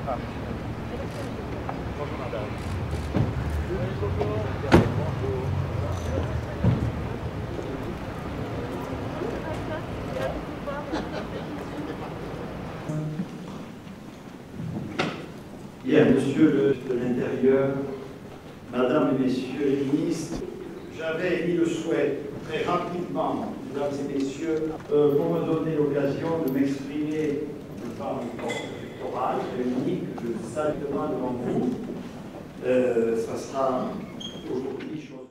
Bonjour madame. Bien, monsieur le ministre de l'Intérieur, madame et messieurs les ministres, j'avais émis le souhait très rapidement, mesdames et messieurs, pour me donner l'occasion de m'exprimer devant le corps électoral réuni, que je salue demain devant vous. Ça sera aujourd'hui chose.